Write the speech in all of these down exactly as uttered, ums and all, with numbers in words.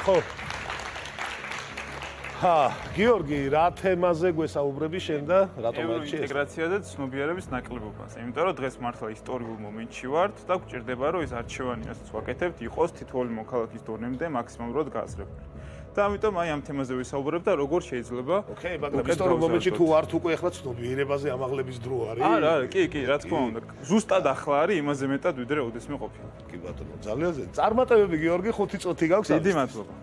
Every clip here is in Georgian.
ხო. ჰა, გიორგი, რა თემაზე გვესაუბრები შენ და რატომ აიჩი? ევროინტეგრაცია და ცნობიერების ნაკლებობას. იმიტომ რომ დღეს მართლა ისტორიულ მომენტში ვართ და გვჭირდება რომ ეს არჩევანი, რასაც ვაკეთებთ, იყოს თითოეული მოქალაქის დონემდე მაქსიმალურად გააზრებული. და ამიტომ აი ამ თემაზე ვისაუბრებ და როგორ შეიძლება ოკეი, მაგრამ ისტორიულ მომენტში თუ ვართ უკვე ახლა ცნობიერებაზე ამაღლების დრო არის? არა, არა, კი, კი, რა თქმა უნდა. ზუსტად ახლა არის იმაზე მეტად ვიდრე ოდესმე ყოფილა. კი ბატონო, ძალიან ზე. წარმატებები გიორგი, ხუთი წუთი გაქვს. დიდი მადლობა.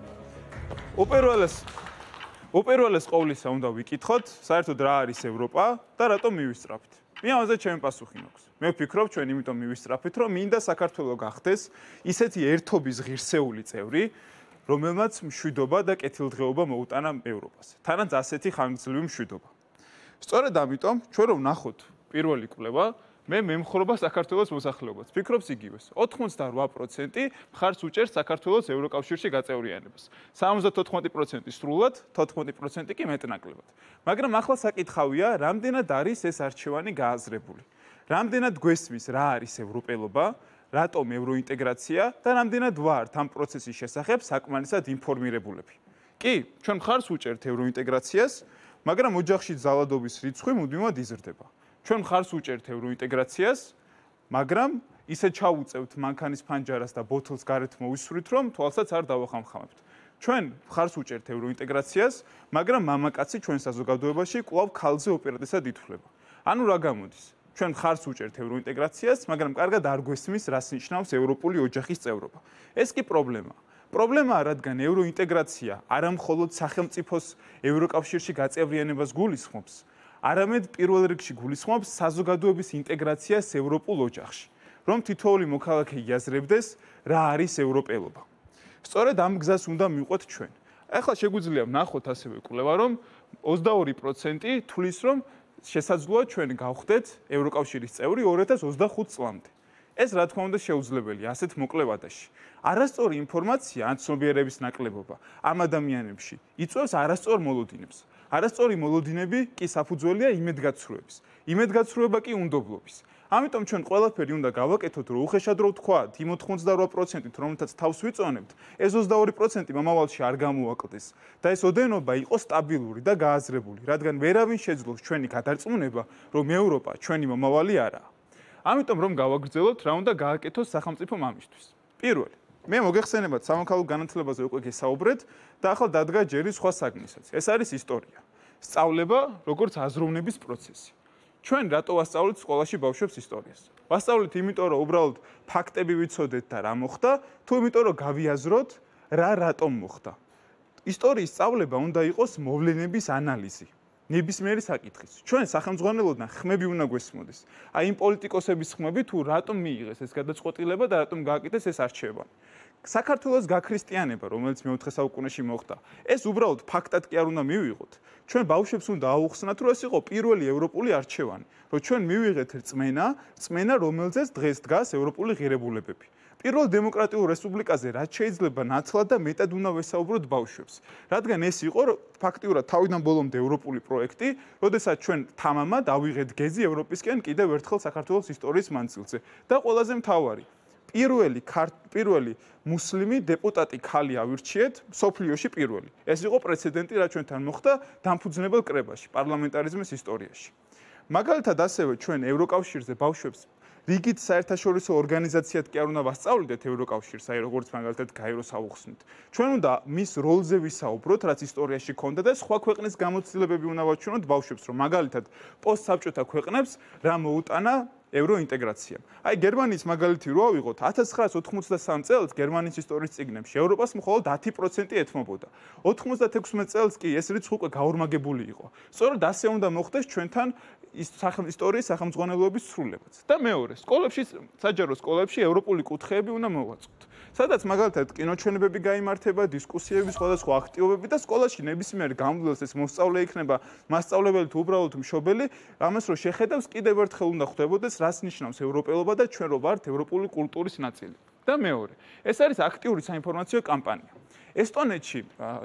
უპირველეს უპირველეს ყოვლისა უნდა ვიკითხოთ, საერთოდ რა არის ევროპა და რატომ მივისწრაფით. მე ამაზე ჩემი პასუხი მაქვს. მე ვფიქრობ, ჩვენ იმიტომ მივისწრაფით, რომ მინდა საქართველო გახდეს ისეთი ერთობის ღირსეული წევრი, რომელმაც მშვიდობა და კეთილდღეობა მოუტანა ევროპას. თანაც ასეთი ხანგრძლივი მშვიდობა. სწორედ ამიტომ ჩვენ რომ ვნახოთ პირველი კვლევა, მე მემხრობა საქართველოს მოსახლეობას. ფიქრობს იგივეს. ოთხმოცდაოთხ პროცენტი მხარს უჭერს საქართველოს ევროკავშირში გაწევრიანებას. სამოცდაოთხ პროცენტი სრულად, თოთხმეტ პროცენტი კი მეტნაკლებად. მაგრამ ახლა საკითხავია, რამდენად არის ეს არჩევანი გააზრებული. რამდენად გვესმის რა არის ევროპელობა, რატომ ევროინტეგრაცია და რამდენად ვართ ამ პროცესის შესახებ საკმარისად ინფორმირებულები. კი, ჩვენ მხარს უჭერთ ევროინტეგრაციას, მაგრამ ოჯახში ძალადობის რიცხვი მუდმივად იზრდება. ჩვენ მხარს უჭერთ ევროინტეგრაციას, მაგრამ ისე ჩაუწევთ მანქანის ფანჯარას და ბოთლს გარეთ მოვისვრით, რომ თვალსაც არ დავახამხამებთ. ჩვენ მხარს უჭერთ ევროინტეგრაციას, მაგრამ მამაკაცი ჩვენ საზოგადოებაში კვლავ ქალზე უპირატესად ითვლება. ანუ რა გამოდის? ჩვენ მხარს უჭერთ ევროინტეგრაციას, მაგრამ კარგად არ გვესმის, რას ნიშნავს ევროპული ოჯახის წევრობა. ეს კი პრობლემაა. პრობლემაა, რადგან ევროინტეგრაცია არა მხოლოდ სახელმწიფოს ევროკავშირში გაწევრიანებას გულისხმობს, არამედ პირველ რიგში გულისხმობს საზოგადოების ინტეგრაციას ევროპულ ოჯახში, რომ თითოეული მოქალაქე იაზრებდეს, რა არის ევროპელობა. სწორედ ამ გზას უნდა მივყვეთ ჩვენ. ახლა შეგვიძლია ვნახოთ ასევე კვლევა, რომ ოცდაორი პროცენტი თვლის, რომ შესაძლოა ჩვენ გავხდეთ ევროკავშირის წევრი ორი ათას ოცდახუთ წლამდე. ეს რა თქმა უნდა შეუძლებელია ასეთ მოკლე ვადაში. არასწორი ინფორმაცია ან ცნობიერების ნაკლებობა ამ ადამიანებში იწვევს არასწორ მოლოდინებს. არასწორი მოლოდინები კი საფუძველია იმედგაცრუების. იმედგაცრუება კი უნდობლობის. ამიტომ ჩვენ ყველაფერი უნდა გავაკეთოთ, რომ უხეშად რო ვთქვათ, იმ ოთხმოცდაოთხ პროცენტით, რომელთაც თავს ვიწონებთ, ეს ოცდაორი პროცენტი მომავალში არ გამოაკლდეს და ეს ოდენობა იყოს სტაბილური და გააზრებული, რადგან ვერავინ შეძლოს ჩვენი გადარწმუნება, რომ ევროპა ჩვენი მომავალი არაა. ამიტომ რომ გავაგრძელოთ, რა უნდა გააკეთოს სახელმწიფო ამისთვის. პირველი, მე მოგეხსენებათ სამოქალაქო განათლებაზე უკვე გესაუბრეთ და ახლა დადგა ჯერი სხვა საგნისაც. ეს არის ისტორია. სწავლება, როგორც აზროვნების პროცესი. ჩვენ რატო ვასწავლეთ სკოლაში ბავშვებს ისტორიას? ვასწავლეთ იმიტომ, რომ უბრალოდ ფაქტები ვიცოდეთ და რა მოხდა, თუ იმიტომ, რომ გავიაზროთ, რა რატომ მოხდა. ისტორიის სწავლება უნდა იყოს მოვლენების ანალიზი. ნებისმიერი საკითხის. ჩვენ სახელმძღვანელოდან ხმები უნდა გვესმოდეს. აი იმ პოლიტიკოსების ხმები თუ რატომ მიიღეს ეს გადაწყვეტილება და რატომ გააკეთეს ეს არჩევანი. საქართველოს გაქრისტიანება, რომელიც მეოთხე საუკუნეში მოხდა, ეს უბრალოდ ფაქტად კი არ უნდა მივიღოთ. ჩვენ ბავშვებს უნდა აუხსნათ, რომ ეს იყო პირველი ევროპული არჩევანი, რომ ჩვენ მივიღეთ რწმენა, რწმენა, რომელზეც დღეს დგას ევროპული ღირებულებები. პირველ დემოკრატიულ რესპუბლიკაზე რაც შეიძლება ნაცვლად და მეტად უნდა ვესაუბროთ ბავშვებს. რადგან ეს იყო ფაქტიურად თავიდან ბოლომდე ევროპული პროექტი, როდესაც ჩვენ თამამად ავიღეთ გეზი ევროპისკენ კიდევ ერთხელ საქართველოს ისტორიის მანძილზე. და ყველაზე მთავარი, პირველი პირველი მუსლიმი დეპუტატი ქალი ავირჩიეთ სოფლიოში პირველი. ეს იყო პრეცედენტი, რაც ჩვენთან მოხდა დამფუძნებელ კრებაში, პარლამენტარიზმის ისტორიაში. მაგალითად ასევე ჩვენ ევროკავშირზე ბავშვებს რიგით საერთაშორისო ორგანიზაციად კი არ უნდა ვასწავლიდეთ ევროკავშირს, აი როგორც მაგალითად გაეროს ავუხსნით. ჩვენ უნდა მის როლზე ვისაუბროთ, რაც ისტორიაში ქონდა და სხვა ქვეყნის გამოცდილებები უნდა ვაჩვენოთ ბავშვებს, რომ მაგალითად პოსტსაბჭოთა ქვეყნებს რა მოუტანა ევროინტეგრაციამ. აი გერმანიის მაგალითი რო ავიღოთ, ათას ცხრაას ოთხმოცდასამ წელს გერმანიის ისტორიის წიგნებში ევროპას მხოლოდ ათი პროცენტი ეთმობოდა. ოთხმოცდათექვსმეტ წელს კი ეს რიცხვი უკვე გაორმაგებული იყო. სწორედ ასე უნდა მოხდეს ჩვენთან ისტორიის სახელმძღვანელოების სრულებაც. და მეორე, სკოლებში, საჯარო სკოლებში ევროპული კუთხეები უნდა მოვაწყოთ. სადაც მაგალითად კინოჩვენებები გაიმართება, დისკუსიები, სხვადასხვა აქტივობები და სკოლაში ნებისმიერ გამგვლელს ეს მოსწავლე იქნება, მასწავლებელი თუ უბრალოდ მშობელი, ამას რო შეხედავს, კიდევ ერთხელ უნდა ხვდებოდეს, რას ნიშნავს ევროპელობა და ჩვენ რო ვართ ევროპული კულტურის ნაწილი. და მეორე, ეს არის აქტიური საინფორმაციო კამპანია. ესტონეთში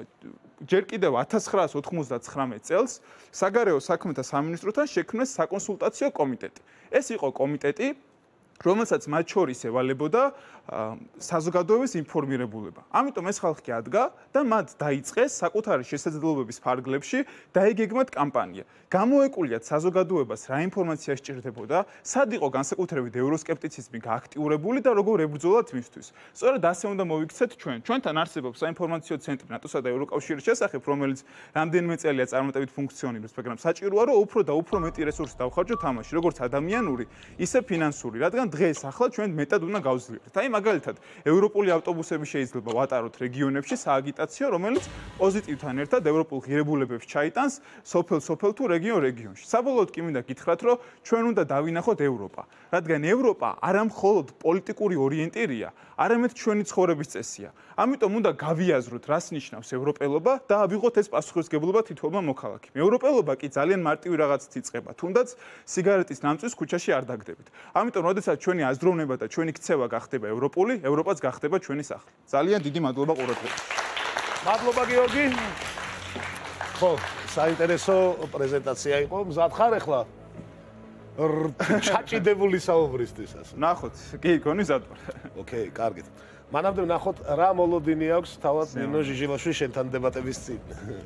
ჯერ კიდევ ათას ცხრაას ოთხმოცდაცხრამეტ წელს საგარეო საქმეთა სამინისტროთან შექმნეს საკონსულტაციო კომიტეტი. ეს იყო კომიტეტი, რომელსაც მათ შორის ევალებოდა საზოგადოების ინფორმირებულება. ამიტომ ეს ხალხი ადგა და მათ დაიწყეს საკუთარი შესაძლებლობების ფარგლებში დაეგეგმათ კამპანია. გამოეკულიათ საზოგადოებას რა ინფორმაცია სჭირდებოდა, სად იყო განსაკუთრებით ევროსკეპტიციზმი გააქტიურებული და როგორ ებრძოლათ მისთვის. სწორედ ასე უნდა მოვიქცეთ ჩვენ. ჩვენთან არსებობს საინფორმაციო ცენტრი ნატოსა და ევროკავშირის შესახებ, რომელიც რამდენიმე წელია წარმატებით ფუნქციონირებს, მაგრამ საჭიროა რომ უფრო და უფრო მეტი რესურსი დავხარჯოთ ამაში, როგორც ადამიანური, ისე ფინანსური, რადგან დღეს ახლა ჩვენ მეტად უნდა გავძლიერდეთ. აი მაგალითად, ევროპული ავტობუსები შეიძლება ვატაროთ რეგიონებში სააგიტაციო, რომელიც პოზიტივთან ერთად ევროპულ ღირებულებებს ჩაიტანს სოფელ-სოფელ თუ რეგიონ-რეგიონში. საბოლოოდ კი მინდა გითხრათ, რომ ჩვენ უნდა დავინახოთ ევროპა, რადგან ევროპა არა მხოლოდ პოლიტიკური ორიენტირია, არამედ ჩვენი ცხოვრების წესია. ამიტომ უნდა გავიაზროთ, რას ნიშნავს ევროპელობა და ავიღოთ ეს პასუხისმგებლობა თითოეულმა მოქალაქემ. ევროპელობა კი ძალიან მარტივი რაღაცით იწყება, თუნდაც სიგარეტის ნამწვის ქუჩაში არ დაგდებით. ამიტომ, როდესაც ჩვენი აზროვნება და ჩვენი ქცევა გახდება ევროპული, ევროპაც გახდება ჩვენი სახლი. ძალიან დიდი მადლობა ყურადღებისთვის. მადლობა გიორგი. ხო, საინტერესო პრეზენტაცია იყო. მზად ხარ ახლა? ჩაჭიდებული საუბრისთვის ასე. ნახოთ, კი, გონი მზად ვარ. ოკეი, კარგით. მანამდე ვნახოთ რა მოლოდინი აქვს თავად ნინო ჟიჟილაშვილის შენთან დებატების წინ.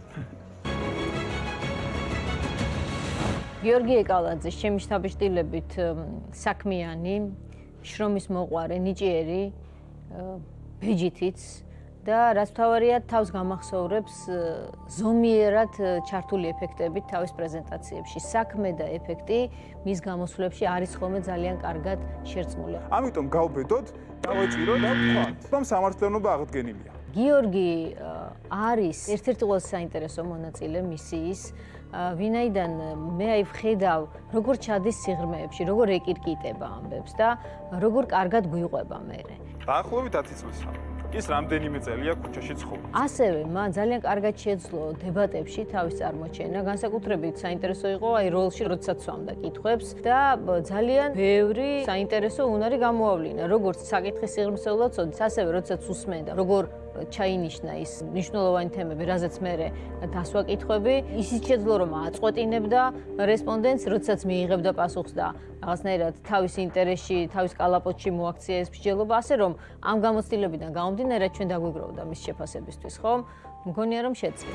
გიორგი ეკალაძე, ჩემი შთაბეჭდილებით საქმიანი, შრომის მოყვარე, ნიჭიერი, ბეჯითიც და რაც თავარია თავს გამახსოვრებს ზომიერად ჩართული ეფექტებით თავის პრეზენტაციებში. საქმე და ეფექტი მის გამოსვლებში არის ხოლმე ძალიან კარგად შერწყმული. ამიტომ გავბედოთ, დავეჭირო და ვთქვათ, რომ სამართლიანობა აღდგენილია. გიორგი არის ერთ-ერთი ყველაზე საინტერესო მონაწილე მისიის, ვინაიდან მე აი ვხედავ, როგორ ჩადის სიღრმეებში, როგორ ეკირკიტება ამბებს და როგორ კარგად გვიყვება მერე. დაახლოებით ათი წლის ის რამდენიმე წელია ქუჩაში ცხოვრობს. ასევე მან ძალიან კარგად შეძლო დებატებში თავის წარმოჩენა, განსაკუთრებით საინტერესო იყო აი როლში, როდესაც სვამდა კითხვებს და ძალიან ბევრი საინტერესო უნარი გამოავლინა, როგორც საკითხის სიღრმისეულად წოდის, ასევე როდესაც უსმენდა, როგორ ჩაინიშნა ის მნიშვნელოვანი თემები, რაზეც მე დასვა კითხვები, ისიც შეძლო რომ აწყვეტინებდა რესპონდენტს, როდესაც მიიღებდა პასუხს და რაღაცნაირად თავის ინტერესში, თავის კალაპოტში მოაქცია ეს მსჯელობა, ასე რომ ამ გამოცდილებიდან გამომდინარე ჩვენ დაგვიგროვდა მის შეფასებისთვის, ხო? მგონია რომ შეძლო.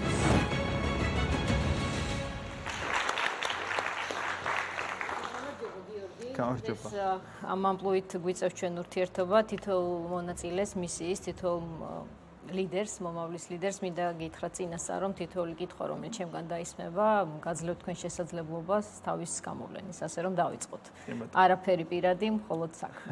გამარჯობა. ამ ამპლუით გვიწევს ჩვენ ურთიერთობა თითოეულ მონაწილეს მისიის, თითოეულ ლიდერს, მომავლის ლიდერს, მინდა გითხრათ წინასწარ, რომ თითოეული კითხვა, რომელიც ჩემგან დაისმება, გაძლევთ თქვენ შესაძლებლობას თავის გამოვლენის, ასე რომ დავიწყოთ. არაფერი პირადი, მხოლოდ საქმე.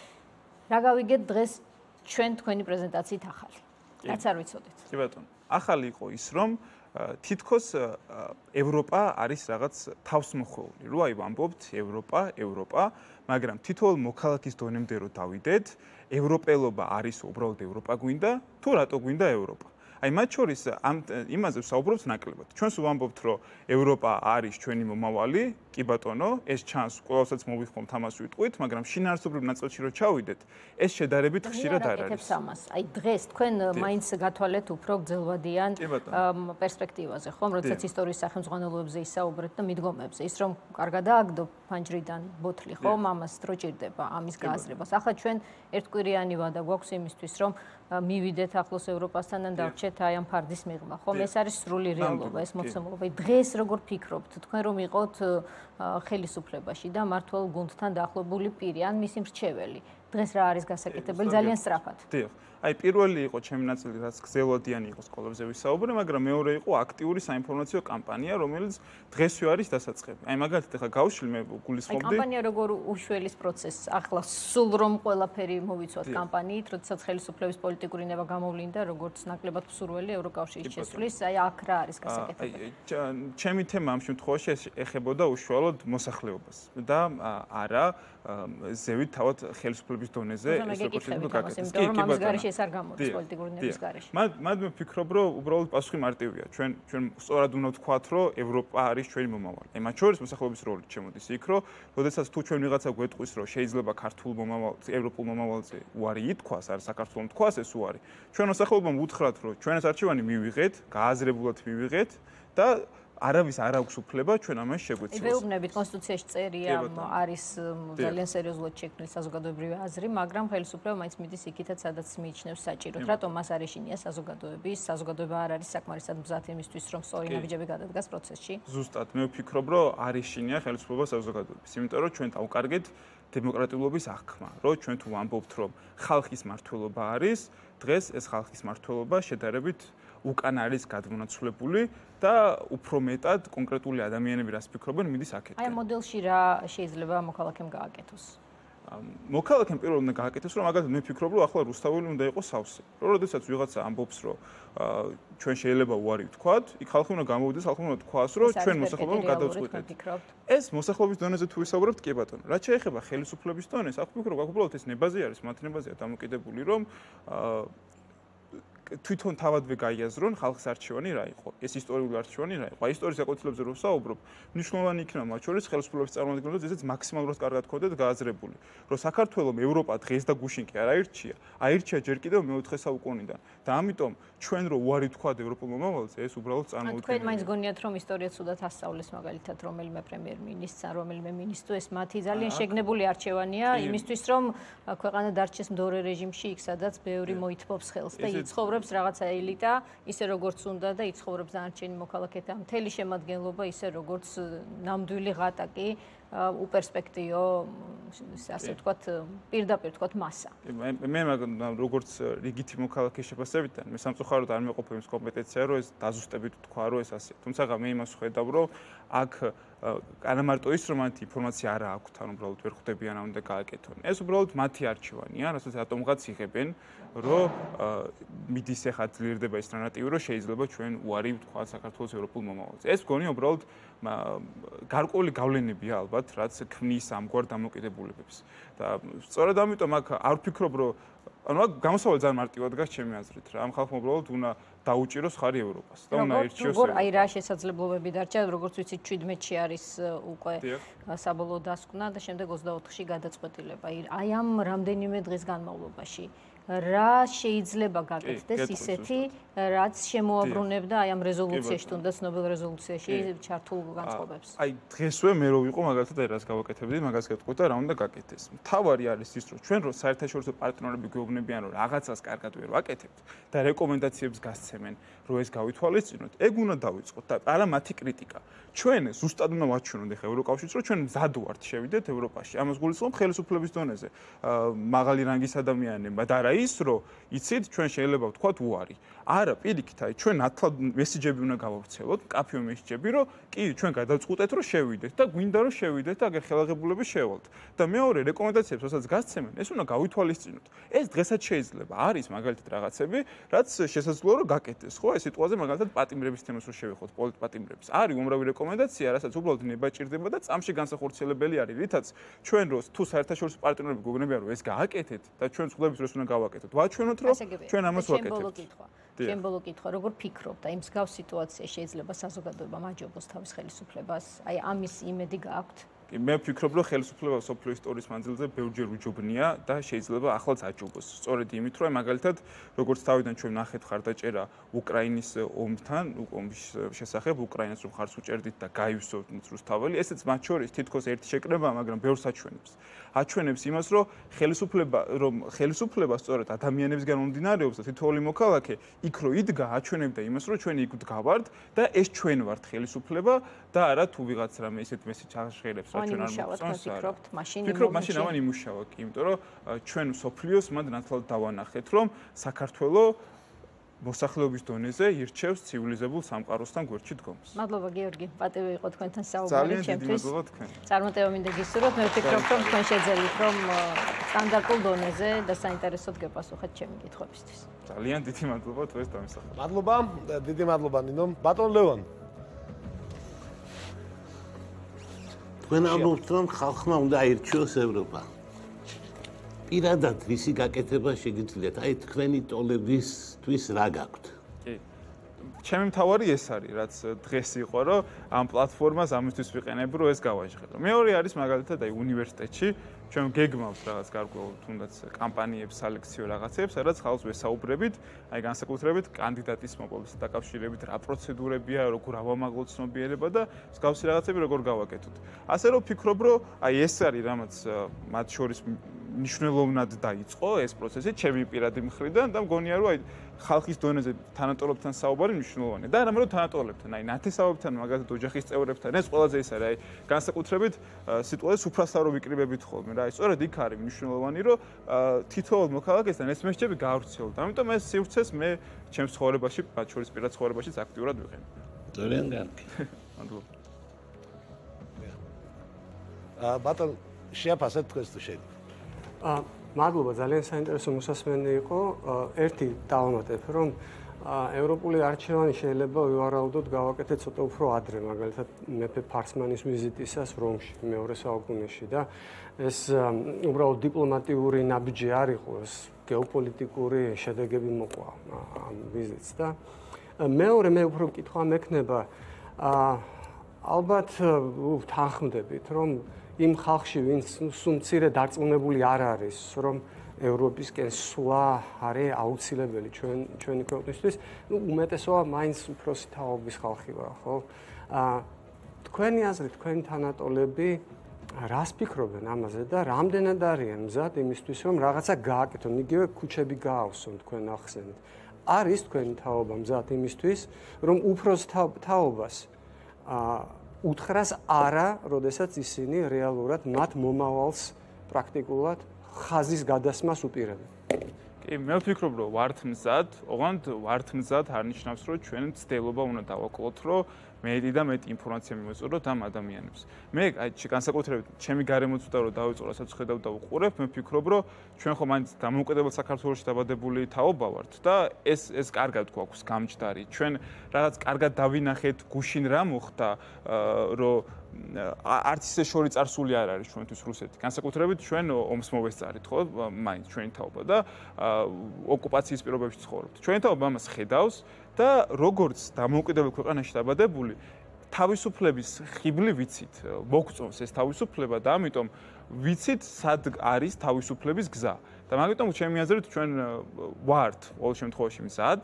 რა გავიგეთ დღეს ჩვენ თქვენი პრეზენტაციით ახალი? რაც არ ვიცოდით. კი ბატონო. ახალი იყო ის, რომ თითქოს ევროპა არის რაღაც თავსმოხვეული. რო აი ვამბობთ ევროპა, ევროპა, მაგრამ თითოეულ მოქალაქის დონემდე რო დავიდეთ, ევროპელობა არის უბრალოდ ევროპა გვინდა, თუ რატო გვინდა ევროპა? აი მათ შორის ამ იმაზე ვსაუბრობთ ნაკლებად. ჩვენს ვამბობთ, რომ ევროპა არის ჩვენი მომავალი, კი ბატონო, ეს ჩანს, ყველასაც მოვიხმობთ ამას ვიტყვით, მაგრამ შინაარსობრივ ნაწილში რო ჩავიდეთ, ეს შედარებით ხშირად არ არის. ამას. აი დღეს თქვენ მაინც გათვალეთ უფრო გრძელვადიან პერსპექტივაზე, ხომ, როდესაც ისტორიის სახელმძღვანელოებზე ისაუბრეთ და მიდგომებზე, ის რომ კარგად ააგდო ფანჯრიდან ბოთლი, ხომ, ამას დრო ჭირდება ამის გააზრებას. ახლა ჩვენ ერთკვირიანი ვადა გვაქვს იმისთვის, რომ მივიდეთ ახლოს ევროპასთან და დავრჩეთ აი ამ ფარდის მიღმა, ხომ, ეს არის სრული რეალობა, ეს მოცემულობა. დღეს როგორ ფიქრობთ, თქვენ რომ იყოთ ხელისუფლებაში და მართლ გუნდთან დაახლოებული პირი, ან მისი მრჩეველი. დღეს რა არის გასაკეთებელი ძალიან სწრაფად. დიახ. აი პირველი იყო ჩემი ნაწილი, რაც გრძელვადიანი იყო სკოლებზე ვისაუბრე, მაგრამ მეორე იყო აქტიური საინფორმაციო კამპანია, რომელიც დღესვე არის დასაწყები. აი მაგალითად ახლა გავშლი მე გულისხმობდი. აი კამპანია როგორ უშველის პროცესს, ახლა სულ რომ ყველაფერი მოვიცვათ კამპანიით, როდესაც ხელისუფლების პოლიტიკური ნება გამოვლინდა, როგორც ნაკლებად მსურველი ევროკავშირის შესვლის, აი აქ რა არის გასაკეთებელი. ჩემი თემა ამ შემთხვევაში ეხებოდა უშუალოდ მოსახლეობას და არა ზევით თავად ხელისუფლების დონეზე ეს როგორ შეიძლება გაკეთდეს. კი, კი ბატონო. ეს არ გამოდის პოლიტიკური ნების გარეშე. მად მად მე ვფიქრობ, რომ უბრალოდ პასუხი მარტივია. ჩვენ ჩვენ სწორად უნდა ვთქვათ, რომ ევროპა არის ჩვენი მომავალი. აი მათ შორის მოსახლეობის როლი ჩემოდის იქ, რომ როდესაც თუ ჩვენ ვიღაცა გვეტყვის, რომ შეიძლება ქართულ მომავალს, ევროპულ მომავალზე უარი ითქვას, არ საქართველოს თქვას ეს უარი. ჩვენ მოსახლეობამ უთხრათ, რომ ჩვენ ეს არჩევანი მივიღეთ, გააზრებულად მივიღეთ და არავის არ აქვს უფლება ჩვენ ამას შეგვეცილოს. ვეუბნებით კონსტიტუციაში წერია არის ძალიან სერიოზულად შექმნილი საზოგადოებრივი აზრი, მაგრამ ხელისუფლება მაინც მიდის იქითაც, სადაც მიიჩნევს საჭიროდ. რატომ მას არ ეშინია საზოგადოების? საზოგადოება არ არის საკმარისად მზად იმისთვის, რომ სწორი ნაბიჯები გადადგას პროცესში? ზუსტად, მე ვფიქრობ, რომ არ ეშინია ხელისუფლება საზოგადოების, იმიტომ რომ ჩვენ დავკარგეთ დემოკრატიულობის აღქმა, რომ ჩვენ თუ ვამბობთ, რომ ხალხის მართლობა არის, დღეს ეს ხალხის მართლობა შედარებით უკან არის გადმონაცვლებული და უფრო მეტად კონკრეტული ადამიანები რას ფიქრობენ, მიდის აქეთკენ. აი ამ მოდელში რა შეიძლება მოქალაქემ გააკეთოს? მოქალაქემ პირველად უნდა გააკეთოს, რომ მაგალითად მე ვფიქრობ, რომ ახლა რუსთაველი უნდა იყოს სავსე. რომ როდესაც ვიღაცა ამბობს, რომ ჩვენ შეიძლება უარი ვთქვათ, იქ ხალხი უნდა გამოვიდეს, ხალხი უნდა თქვას, რომ ჩვენ მოსახლეობამ გადავწყვიტეთ. ეს მოსახლეობის დონეზე თუ ვისაუბრებთ, კი ბატონო. რაც შეეხება ხელისუფლების დონეს, აქ ვფიქრობ, აქ უბრალოდ ეს ნებაზე არის, მათ ნებაზეა დამოკიდებული, რომ თვითონ თავადვე გაიაზრონ ხალხის არჩევანი რა იყო, ეს ისტორიული არჩევანი რა იყო. აი ისტორიის გაკვეთილებზე რო ვსაუბრობ, მნიშვნელოვანი იქნება მათ შორის ხელისუფლების წარმომადგენლებს, ესეც მაქსიმალურად კარგად გქონდეთ გააზრებული, რომ საქართველოს ევროპა დღეს და გუშინ კი არ აირჩია, აირჩია ჯერ კიდევ მეოთხე საუკუნიდან. და ამიტომ ჩვენ რო უარი ვთქვათ ევროპულ მომავალზე, ეს უბრალოდ წარმოუდგენელია. თქვენ მაინც გონიათ, რომ ისტორია ცუდად ასწავლეს მაგალითად რომელიმე პრემიერ-მინისტრს, რომელიმე მინისტრს, ეს მათი ძალიან შეგნებული არჩევანია იმისთვის, რომ ქვეყანა დარჩეს მდორე რეჟიმში, იქ სადაც ბევრი მოითმობს ხელს და იცხოვრებს რაღაცა ელიტა, ისე როგორც უნდა და იცხოვრებს დანარჩენი მოქალაქეთა მთელი შემადგენლობა, ისე როგორც ნამდვილი ღატაკი უპერსპექტიო, ასე ვთქვათ, პირდაპირ ვთქვათ მასა. მე როგორც რიგითი მოქალაქის შეფასებიდან, მე სამწუხაროდ არ მეყოფ იმის კომპეტენცია, რომ ეს დაზუსტებით თქვა, რომ ეს ასე. თუმცა მე იმას ვხედავ, რომ აქ არა მარტო ის, რომ მათი ინფორმაცია არ აქვს, თან უბრალოდ ვერ ხვდებიან რა უნდა გააკეთონ. ეს უბრალოდ მათი არჩევანია, რასაც რატომღაც იღებენ, რომ მიდის ახლა ძლიერდება ის ნარატივი, რომ შეიძლება ჩვენ უარი ვთქვათ საქართველოს ევროპულ მომავალზე. ეს მგონია უბრალოდ გარკვეული გავლენებია ალბათ, რაც ქმნის ამგვარ დამოკიდებულებებს. და სწორედ ამიტომ აქ არ ვფიქრობ, რომ ანუ აქ გამოსავალი ძალიან მარტივად გას ჩემი აზრით რა. ამ ხალხმა უბრალოდ უნდა დაუჭიროს ხარი ევროპას და უნდა ირჩიოს. როგორ აი რა შესაძლებლობები დარჩა, როგორც ვიცით, შვიდმეტში არის უკვე საბოლოო დასკვნა და შემდეგ ოცდაოთხში გადაწყვეტილება. აი ამ რამდენიმე დღის განმავლობაში რა შეიძლება გაკეთდეს ისეთი, რაც შემოაბრუნებდა აი ამ რეზოლუციაში, თუნდაც ნობელ რეზოლუციაში ჩართულ განწყობებს. აი დღესვე მე რო ვიყო მაგალითად აი რას გავაკეთებდი, მაგას გეტყვით და რა უნდა გაკეთდეს. მთავარი არის ის, რომ ჩვენ რო საერთაშორისო პარტნიორები გვეუბნებიან, რომ რაღაცას კარგად ვერ ვაკეთებთ და რეკომენდაციებს გასცემენ, რომ ეს გავითვალისწინოთ, ეგ უნდა დავიწყოთ და არა მათი კრიტიკა. ჩვენ ზუსტად უნდა ვაჩვენოთ ახლა ევროკავშირს, რომ ჩვენ მზად ვართ შევიდეთ ევროპაში. ამას გულისხმობ ხელისუფლების დონეზე. მაღალი რანგის ადამიანებმა და არა ის, რომ იცით, ჩვენ შეიძლება ვთქვათ უარი. არა, პირიქით, აი ჩვენ ათლად მესიჯები უნდა გავავრცელოთ, კაფეო მესიჯები, რომ კი, ჩვენ გადავწყვეტეთ, რომ შევიდეთ და გვინდა რომ შევიდეთ და აგერ ხელაღებულები შევალთ. და მეორე რეკომენდაციებს, რასაც გასცემენ, ეს უნდა გავითვალისწინოთ. ეს დღესაც შეიძლება. არის მაგალითად რაღაცები, რაც შესაძლოა რომ გაკეთდეს, ხო? ეს სიტუაციაზე მაგალითად პატიმრების თემას რო შევეხოთ, პოლიტპატიმრების. არის უმრავი რეკომენდაცია, რასაც უბრალოდ ნება ჭირდება და წამში განსახორციელებელი არის, რითაც ჩვენ რო თუ საერთაშორისო პარტნიორები გვეგონებიან, რომ ეს გააკეთეთ და ჩვენ წყლების დროს უნდა გავაკეთოთ. ვაჩვენოთ, რომ ჩვენ ამას ვაკეთებთ. ჩემ ბოლო კითხვა, როგორ ფიქრობთ, აი მსგავს სიტუაცია შეიძლება საზოგადოებამ აჯობოს თავის ხელისუფლებას? აი ამის იმედი გააქვთ? მე ვფიქრობ, რომ ხელისუფლება სოფლიო ისტორიის მანძილზე ბევრჯერ უჯობნია და შეიძლება ახლაც აჯობოს. სწორედ იმით, რომ მაგალითად, როგორც თავიდან ჩვენ ნახეთ ხარდაჭერა უკრაინის ომთან, ომის შესახებ, უკრაინას რომ ხარს უჭერდით და გაივსოთ რუსთაველი, ესეც მათ შორის თითქოს ერთი შეკრებაა, მაგრამ ბევრს აჩვენებს. აჩვენებს იმას, რომ ხელისუფლება, რომ ხელისუფლება სწორედ ადამიანებისგან მომდინარეობს და თითოეული მოქალაქე იქ რო იდგა, აჩვენებდა იმას, რომ ჩვენ იქ ვდგავართ და ეს ჩვენ ვართ ხელისუფლება და არა თუ ვიღაც რამე ისეთ მესიჯს აღშღერებს, რა ჩვენ არ მოგწონს. ფიქრობთ, მაშინ ფიქრობ, მაშინ ამან იმუშავა კი, იმიტომ რომ ჩვენ სოფლიოს მანდ ნათლად დავანახეთ, რომ საქართველოს მოსახლეობის დონეზე ირჩევს ცივილიზებულ სამყაროსთან გვერდში დგომას. მადლობა გიორგი, პატივი იყო თქვენთან საუბარი ჩემთვის. ძალიან დიდი მადლობა თქვენ. წარმატება მინდა გისურვოთ. მე ვფიქრობ, რომ თქვენ შეძლებთ, რომ სტანდარტულ დონეზე და საინტერესოდ გეპასუხეთ ჩემი კითხვებისთვის. ძალიან დიდი მადლობა თქვენს დამისახად. მადლობა, დიდი მადლობა ნინო. ბატონ ლევან. თქვენ ამბობთ, რომ ხალხმა უნდა აირჩიოს ევროპა. პირადად ვისი გაკეთება შეგიძლიათ? აი თქვენი ტოლებისთვის რა გაქვთ? კი. ჩემი მთავარი ეს არის, რაც დღეს იყო, რომ ამ პლატფორმას ამისთვის ვიყენებ, რომ ეს გავაჟღერო. მეორე არის მაგალითად აი უნივერსიტეტში ჩვენ გეგმავთ რაღაც გარკვეულ თუნდაც კამპანიებს, სალექციო რაღაცებს, სადაც ხალხს ვესაუბრებით, აი განსაკუთრებით კანდიდატის მოპოვების დაკავშირებით, რა პროცედურებია, როგორ ავამაღლოთ ცნობიერება და მსგავსი რაღაცები როგორ გავაკეთოთ. ასე რომ ვფიქრობ, რომ აი ეს არის რამაც მათ შორის მნიშვნელოვნად დაიწყო ეს პროცესი ჩემი პირადი მხრიდან და მგონია რომ აი ხალხის დონეზე თანატოლებთან საუბარი მნიშვნელოვანია. და არა მერე თანატოლებთან, აი ნათესავებთან, მაგალითად ოჯახის წევრებთან, ეს ყველაზე ის არის, აი განსაკუთრებით სიტუაციას უფრასთავრო ვიკრიბებით ხოლმე რა. აი სწორედ იქ არის მნიშვნელოვანი, რომ თითოეულ მოქალაქესთან ეს მესჯები გაავრცელოთ. ამიტომ ეს სივრცეს მე ჩემს ცხოვრებაში, მათ შორის პირად ცხოვრებაშიც აქტიურად ვიყენებ. ძალიან კარგი. მადლობა. აა ბატონ შეაფასეთ თქვენს თუ შეიძლება. აა მადლობა, ძალიან საინტერესო მოსასმენი იყო. ერთი დავამატებ, რომ ევროპული არჩევანი შეიძლება ვივარაუდოთ გავაკეთეთ ცოტა უფრო ადრე, მაგალითად მეფე ფარსმანის ვიზიტისას რომში მეორე საუკუნეში და ეს უბრალოდ დიპლომატიური ნაბიჯი არ იყო, ეს გეოპოლიტიკური შედეგები მოყვა ამ ვიზიტს და მეორე მე უფრო კითხვა მექნება, ალბათ თანხმდებით, რომ იმ ხალხში, ვინც სულ მცირე დარწმუნებული არ არის, რომ ევროპისკენ სვლა არის აუცილებელი ჩვენ ჩვენი ქვეყნისთვის, ნუ უმეტესობა მაინც უფროსი თაობის ხალხი ვარ, ხო? აა თქვენი აზრით, თქვენი თანატოლები რას ფიქრობენ ამაზე და რამდენად არიან მზად იმისთვის, რომ რაღაცა გააკეთონ, იგივე ქუჩები გაავსონ თქვენ ახსენეთ. არის თქვენი თაობა მზად იმისთვის, რომ უფროს თაობას აა უთხრას არა, როდესაც ისინი რეალურად მათ მომავალს პრაქტიკულად ხაზის გადასმას უპირებენ. კი, მე ვფიქრობ, რომ ვართ მზად, ოღონდ ვართ მზად არ ნიშნავს, რომ ჩვენ ცდელობა უნდა დავაკლოთ, რომ მეტი და მეტი ინფორმაცია მივეწოდოთ ამ ადამიანებს. მე აი განსაკუთრებით ჩემი გარემოც უნდა რომ დავიწყო, რასაც ხედავ და უყურებ, მე ვფიქრობ, რომ ჩვენ ხომ მაინც დამოუკიდებელ საქართველოში დაბადებული თაობა ვართ და ეს ეს კარგად გვაქვს გამჯდარი. ჩვენ რაღაც კარგად დავინახეთ, გუშინ რა მოხდა, რომ არც ისე შორი წარსული არ არის ჩვენთვის რუსეთი. განსაკუთრებით ჩვენ ომს მოვესწარით, ხო, მაინც ჩვენი თაობა და ოკუპაციის პირობებში ცხოვრობთ. ჩვენი თაობა ამას ხედავს და როგორც დამოუკიდებელ ქვეყანაში დაბადებული, თავისუფლების ხიბლი ვიცით, მოგწონს ეს თავისუფლება და ამიტომ ვიცით, სად არის თავისუფლების გზა. და მაგიტომ ჩემი აზრით ჩვენ ვართ ყოველ შემთხვევაში მზად,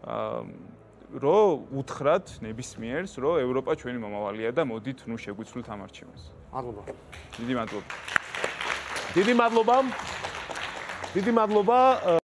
რომ უთხრათ ნებისმიერს, რომ ევროპა ჩვენი მომავალია და მოდით ნუ შეგვიცვლით ამ არჩევანს. მადლობა. დიდი მადლობა. დიდი მადლობა. დიდი მადლობა.